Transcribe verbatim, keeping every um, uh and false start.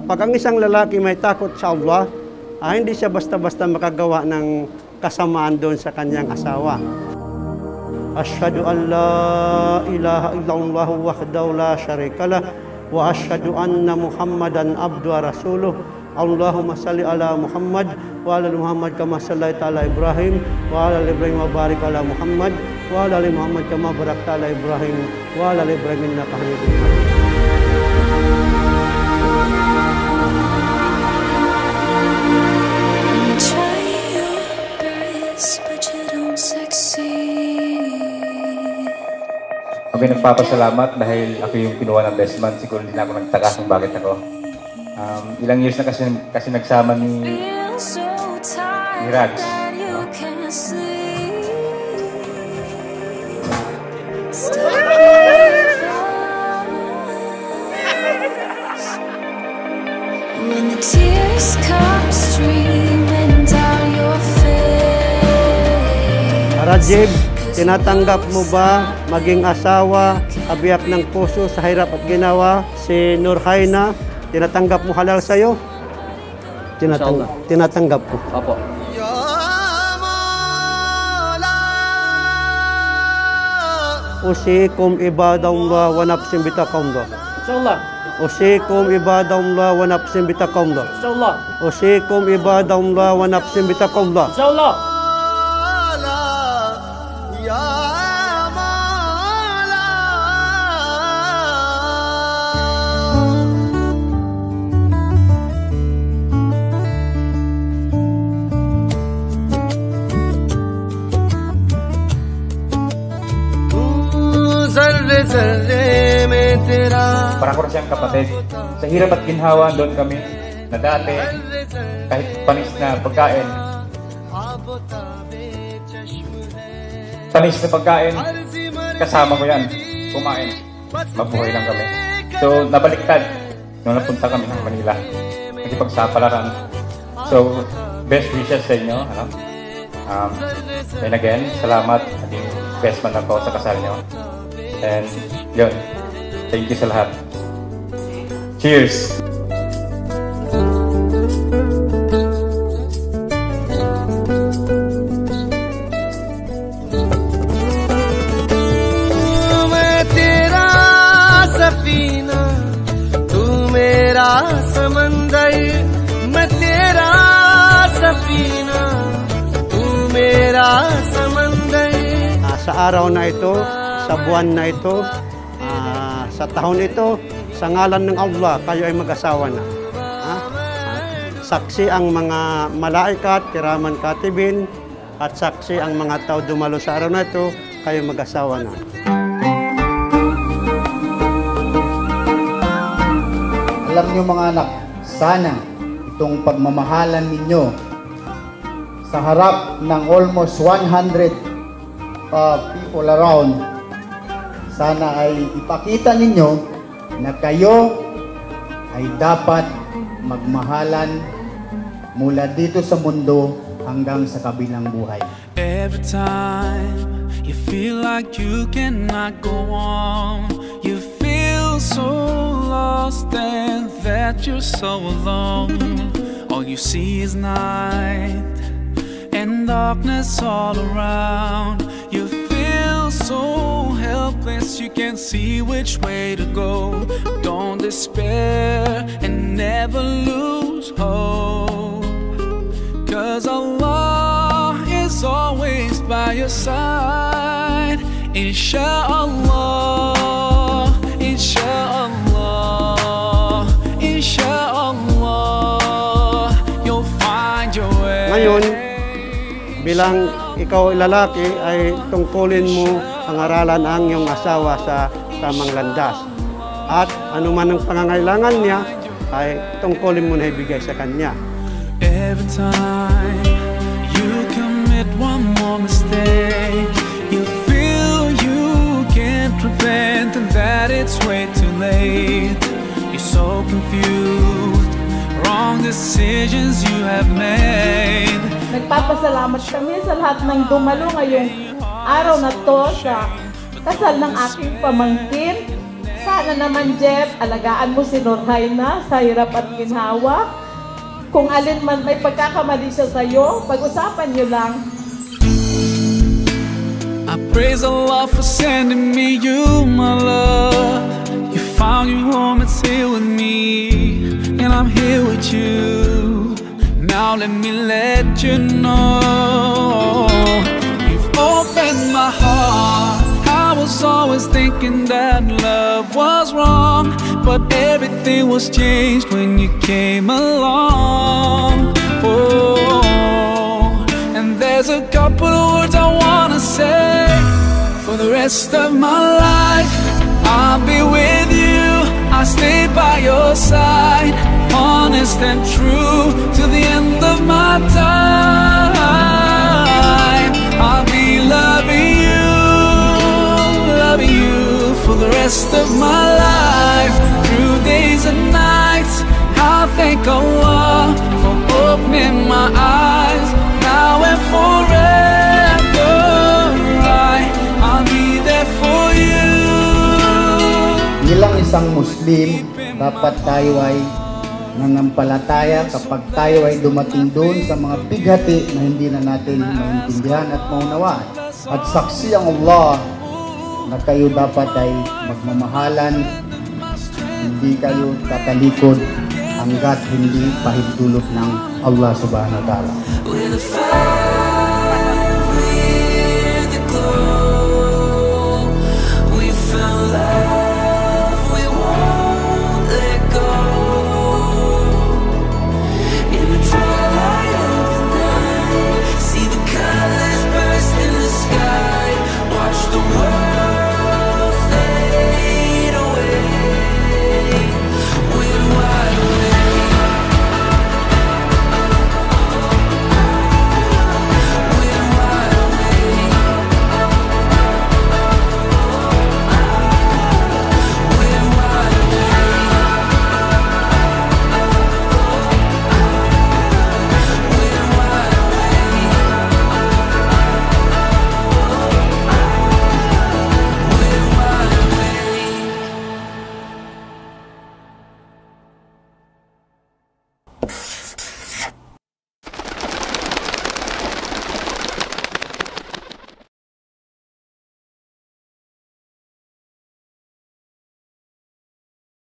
Kapag ang isang lalaki may takot sa Allah, ah, hindi siya basta-basta makagawa ng kasamaan doon sa kanyang asawa. Asyhadu an la ilaha illallah wahdahu la syarikalah wa asyhadu anna Muhammadan abduhu wa rasuluh. Allahumma salli ala Muhammad wa ala Muhammad kama sallaita ala Ibrahim wa ala Ibrahim wa barik ala Muhammad wa ala Muhammad kama barakta ala Ibrahim wa ala Ibrahim innaka Hamidum Majid. Okay, nagpapasalamat dahil ako yung kinuha ng best man. Siguro hindi na ako nagtaka kung bakit ako. Um, ilang years na kasi, kasi nagsama ni, ni Raj. No? Rajib, tinatanggap mo ba maging asawa, kabiyak ng puso sa hirap at ginawa si Nurhaina? Tinatanggap mo halal sa'yo? Tinatang tinatanggap ko. Opo. Usikum ibadallah wa nafsin bitaqallah. Insyaallah. Usikum ibadallah wa nafsin bitaqallah. Insyaallah. Usikum ibadallah wa nafsin bitaqallah. Insyaallah. Para ko siyang kapatid. Sa hirap at ginhawa doon kami na dati kahit panis na pagkain panis na pagkain kasama ko yan, kumain, mabuhay lang kami. So nabaliktad nung napunta kami ng Manila, nakipagsapalaran. So best wishes sa inyo, ano? Um, and again, salamat, ating best man ako sa kasal nyo. And yun, thank you sa lahat. Cheers! मैं तेरा सफीना, तू मेरा समंदर. मैं तेरा सफीना, तू मेरा समंदर. Sa araw na ito, sa buwan na ito, uh, sa taon ito, sa ngalan ng Allah, kayo ay mag-asawa na. Ha? Saksi ang mga malaikat, kiraman katibin, at saksi ang mga tao dumalo sa araw na ito, kayo mag-asawa na. Alam niyo mga anak, sana itong pagmamahalan ninyo sa harap ng almost one hundred uh, people around, sana ay ipakita ninyo na kayo ay dapat magmahalan mula dito sa mundo hanggang sa kabilang buhay. Every time you feel like you cannot go on, you feel so lost and that you're so alone. All you see is night and darkness all around. You feel so helpless, you can't see which way to go. Don't despair and never lose hope, 'cause Allah is always by your side. Insha'Allah, Insha'Allah, Insha'Allah, you'll find your way. Ngayon, bilang ikaw lalaki ay tungkulin mo pangaralan ang iyong asawa sa tamang landas. At anuman ang pangangailangan niya ay tungkulin mo na ibigay sa kanya. Every time you commit one more mistake, you feel you can't repent and that it's way too late. You're so confused, wrong decisions you have made. Nagpapasalamat kami sa lahat ng dumalo ngayong araw na to sa kasal ng aking pamangkin. Ika na naman, Jeff, alagaan mo si Norhaina sa hirap at ginhawa. Kung alin man may pagkakamali siya sa'yo, pag-usapan niyo lang. I praise Allah for sending me you, my love. You found your home, it's here with me, and I'm here with you. Now let me let you know, you've opened my heart. I was always thinking that love was wrong, but everything was changed when you came along. Oh, and there's a couple of words I wanna say. For the rest of my life, I'll be with you, I'll stay by your side, honest and true to the end of my time. I'll be loving you, loving you for the rest of my life, through days and nights. I'll thank Allah for opening my eyes, now and forever. I, I'll be there for you. Bilang isang Muslim, dapat tayo ay nanampalataya kapag tayo ay dumating doon sa mga bighati na hindi na natin maintindihan at maunawaan. At saksi ang Allah na kayo dapat ay magmamahalan, hindi kayo tatalikod hanggat hindi pahintulot ng Allah subhanahu wa ta'ala.